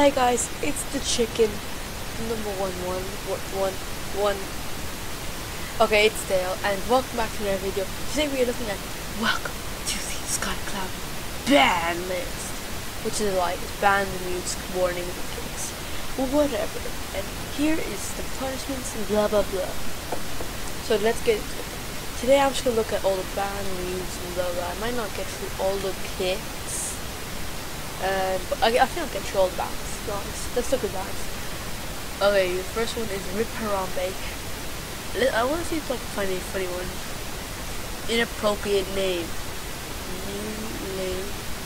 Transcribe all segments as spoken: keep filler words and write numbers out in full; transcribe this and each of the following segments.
Hi guys, it's the chicken number one one one one one. Okay, it's Dale, and welcome back to another video. Today we are looking at welcome to the Sky Cloud ban list, which is like banned mutes, warnings, and kicks, well, whatever. And here is the punishments and blah blah blah. So let's get into it. Today I'm just gonna look at all the ban mutes and blah blah. I might not get through all the kicks. Uh, but I, I think I'll get through all the bans, to be honest. Let's look at bans. Okay, the first one is Rip Harambe. I want to see if I can find a funny one. Inappropriate name. New name.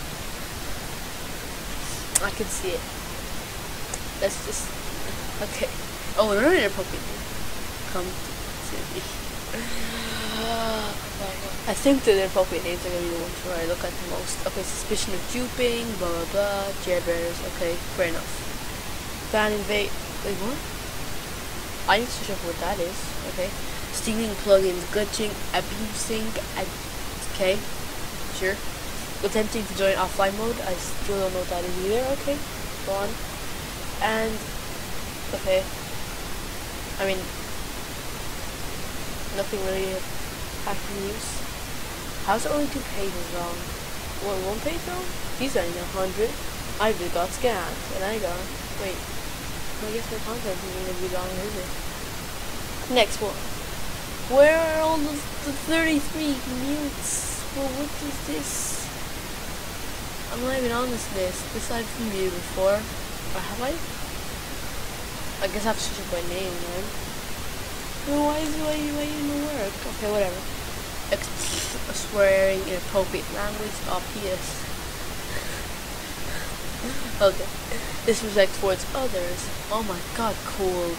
I can see it. Let's just... Okay. Oh, not an inappropriate name. Come to me. I think that the appropriate names are going to be the ones where I look at the most. Okay, suspicion of duping, blah blah blah, jailbearers, okay, fair enough. Ban invade, wait what? I need to search up what that is, okay. Stealing plugins, glitching, abusing, ad okay, sure. Attempting to join offline mode, I still don't know what that is either, okay, go on. And, okay, I mean, nothing really I can use. How's it only two pages long? What, one page long? He's only a hundred. I just got scanned, and I got, wait, well, I guess my content isn't going to be long, is it? Next one. Where are all the, the thirty-three mutes? Well, what is this? I'm not even on this list. This I've viewed before. Or have I? I guess I have to search up my name, man. Well, why is it, why, why didn't it work? Okay, whatever. Ex swearing, inappropriate language, obvious. Okay. Disrespect towards others. Oh my god, cool.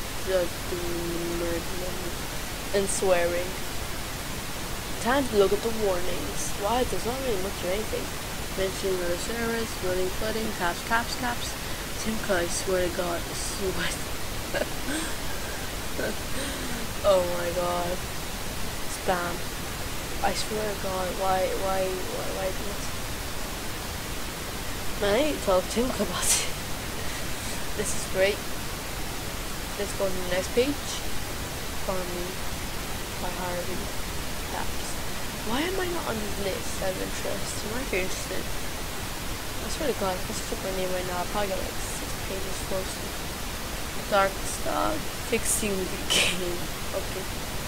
And swearing. Time to look at the warnings. Why? There's not really much of anything. Mentioning the service, running, flooding, caps, caps, caps. Timka, I swear to god, sweat. Oh my god. Spam. I swear to god, why, why, why, why not? Man, I need to talk to him about it. This is great. Let's go to the next page. Farming by Harvey Caps. Why am I not on this list out of interest? You might be interested. I swear to god, if I search up my name right now, I'll probably get like six pages closer. Dark Dog, fixing the game. Okay.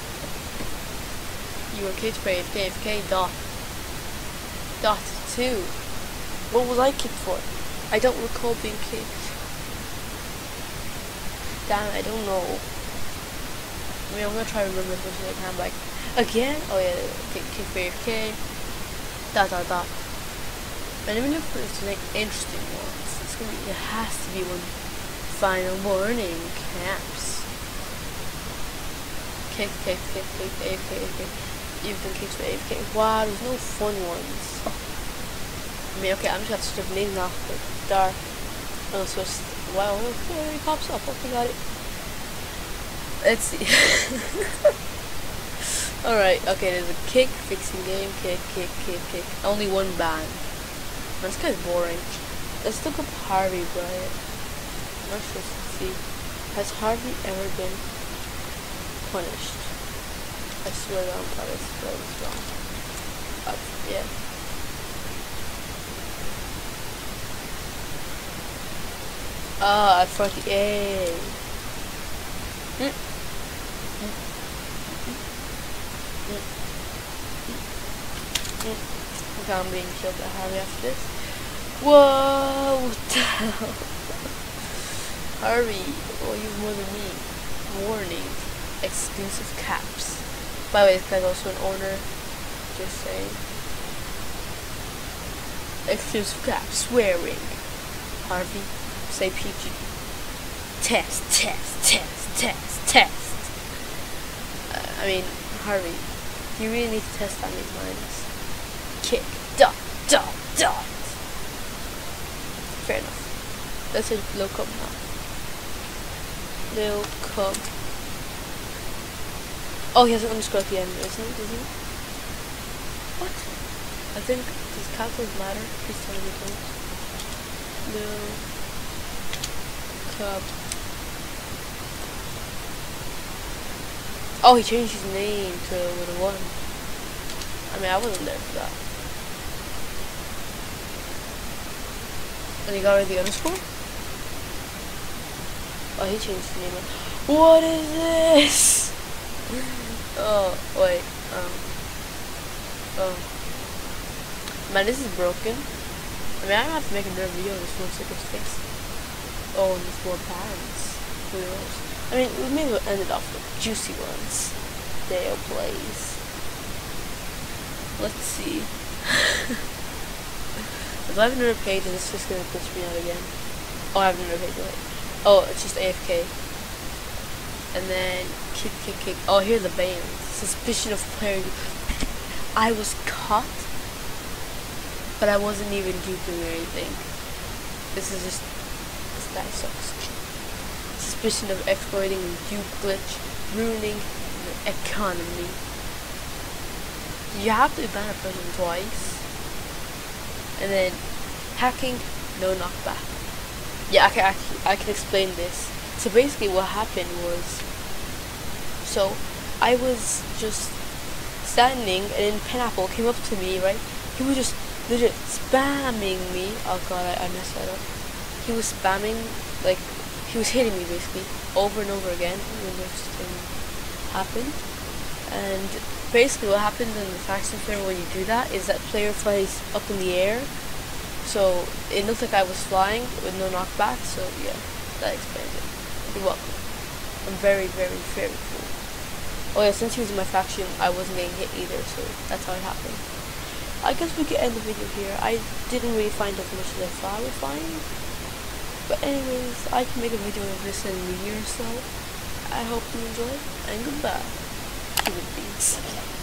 You were kicked for A F K, A F K, dot. Dot two. What was I kicked for? I don't recall being kicked. Damn, I don't know. I mean, I'm gonna try to remember as much as I can, like, again? Oh yeah, kick, kick for A F K. Dot, dot, dot. And even if it's like interesting ones, it's gonna be, it has to be one. Final warning, caps. Kick, kick, kick, kick, A F K, A F K. You've been kicked for A F K. Wow, there's no fun ones. I mean, okay, I'm just gonna have to strip names off the dark. Oh, so it's, wow, okay, it pops up. Okay, got it. Let's see. Alright, okay, there's a kick, fixing game, kick, kick, kick, kick. Only one ban. That's kind of boring. Let's look up Harvey Bryant. I'm not sure to see. Has Harvey ever been punished? I swear that I'm probably spelled this wrong. But, yeah. Ah, at forty-eight. Mm. Mm. Mm. Mm. Okay, I'm being killed by Harvey after this. Whoa, what the hell? Harvey, oh, you've more than me. Warning, exclusive caps. By the way, this guy's also an owner. Just saying. Exclusive caps, swearing. Harvey, say P G. Test, test, test, test, test. Uh, I mean, Harvey, you really need to test on these lines. Kick, dot, dot, dot. Fair enough. Let's just look up now. Lil Cub. Oh, he has an underscore at the end, isn't it? Doesn't it? What? I think, does capitals matter? Please tell me the Lil Cub. Oh, he changed his name to with a one. I mean, I wasn't there for that. And he got rid of the underscore? Oh, he changed his name. What is this? Oh, wait. Um. Oh. Man, this is broken. I mean, I'm gonna have to make another video on this once it gets fixed. Oh, and there's more bands. Who knows? I mean, we maybe we'll end it off with juicy ones. Dale plays. Let's see. If I have another page, and it's just gonna glitch me out again. Oh, I have another page. Wait. Oh, it's just A F K. And then kick, kick, kick. Oh, here's the band. Suspicion of player. I was caught, but I wasn't even duping or anything. This is just. This guy sucks. Suspicion of exploiting a dupe glitch, ruining the economy. You have to ban a person twice. And then hacking, no knockback. Yeah, I can actually I can explain this. So basically what happened was, so I was just standing and then Pineapple came up to me, right? He was just legit spamming me. Oh god, I, I messed that up. He was spamming, like, he was hitting me basically over and over again when this thing happened. And basically what happens in the faction player when you do that is that player flies up in the air. So it looked like I was flying with no knockback, so yeah, that explains it. You're welcome. I'm very, very, very cool. Oh yeah, since he was in my faction, I wasn't getting hit either, so that's how it happened. I guess we could end the video here. I didn't really find as much as I thought I would find. But anyways, I can make a video of this in a year or so. I hope you enjoy, and goodbye, human beings.